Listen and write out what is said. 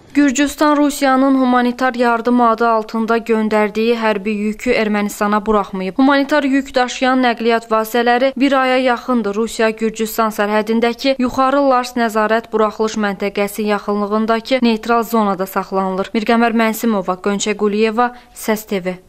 Gürcüstan Rusiyanın humanitar yardım adı altında göndərdiyi hərbi yükü Ermənistana buraxmayıb. Humanitar yük daşıyan nəqliyyat vasitələri bir aya yaxındır Rusiya-Gürcüstan sərhədindəki Yuxarı Lars Nəzarət Buraxılış Məntəqəsi yaxınlığındakı neytral zonada saxlanılır. Mirqəmər Mənsimova, Qönçə Quliyeva, Səs TV.